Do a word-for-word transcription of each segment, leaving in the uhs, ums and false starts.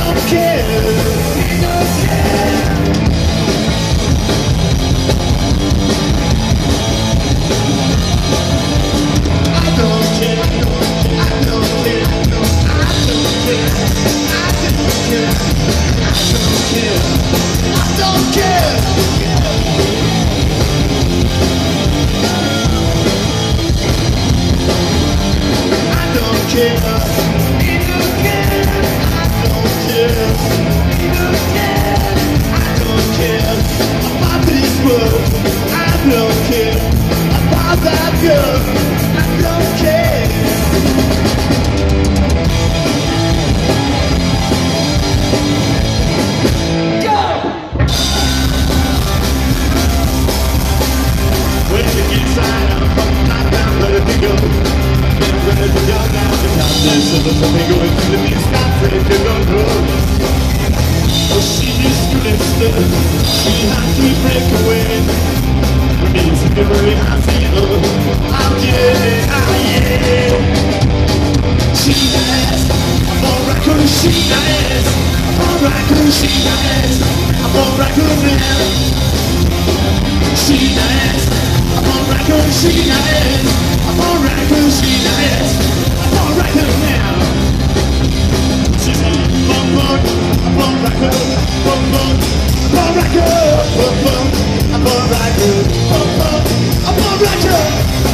don't care. I don't care. I don't care. I don't care. No, I don't care. I don't care. I don't care. I don't care. I don't care. I don't care about this world. I don't care about that girl. I don't care. Go! When you get inside, I'm fucking not down, ready to go. I'm ready to go now. There's something going through the mist. I'm ready to go, go. Oh, she is twisted. She has to break away. We need to be very happy. Oh yeah, oh yeah. She has a miracle. She has a miracle. She has a miracle now. She has a miracle. She has a miracle. She has a miracle now. She's a bum bum, a bum record, bum bum, a bum record, bum bum, a bum record, bum bum, a bum record.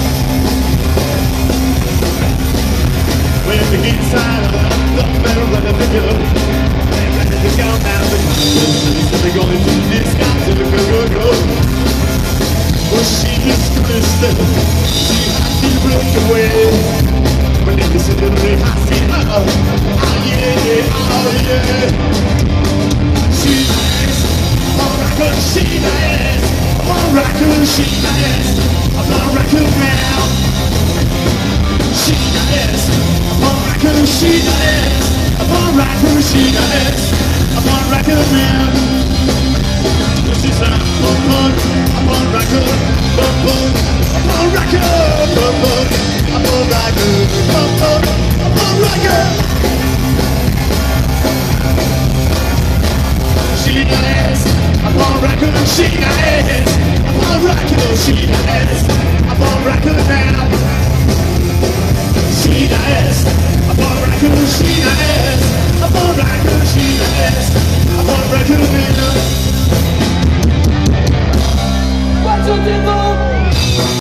When we get inside, the better run the video. They're ready to go now. They're going to this guy to the go go go. Well, she is twisted. She has to break away. When they listen to the I see her. Oh yeah, yeah, oh yeah. She is a miracle, she is a miracle, she is a miracle now. She is a miracle, she is a miracle, she is a miracle now. She's a miracle, a miracle, a miracle, a miracle. I'm a rocker, I'm a, I'm a rocker. She is, I'm a rocker, she is, I'm a rocker, she is, I'm a rocker now.